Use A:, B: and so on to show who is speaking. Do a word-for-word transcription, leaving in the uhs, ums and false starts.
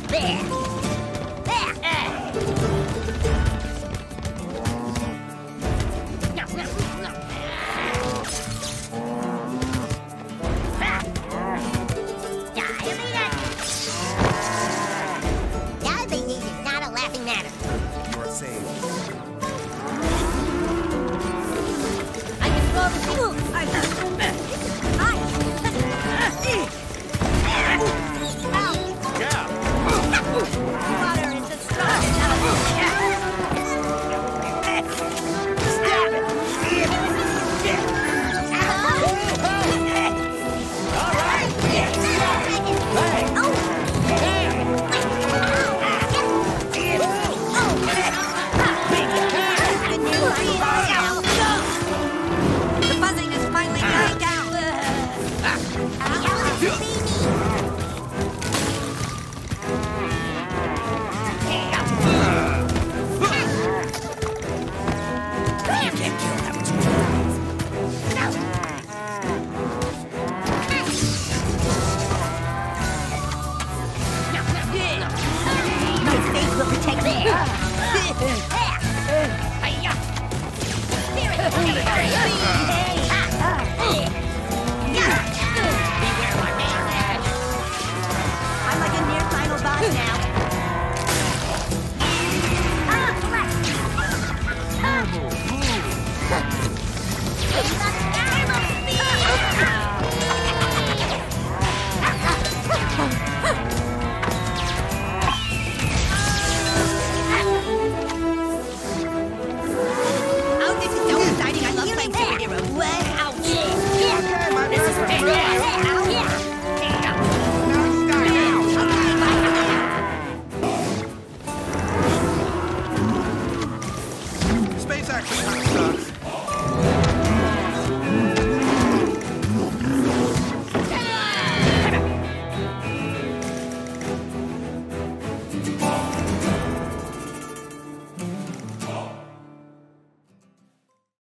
A: Diabetes is not a laughing matter.
B: You are saved.
A: I can throw the fuel. I Water is a strong Stab it!
B: All right.
A: The buzzing is finally dying down.
B: You can't kill that much.
A: My face will protect me.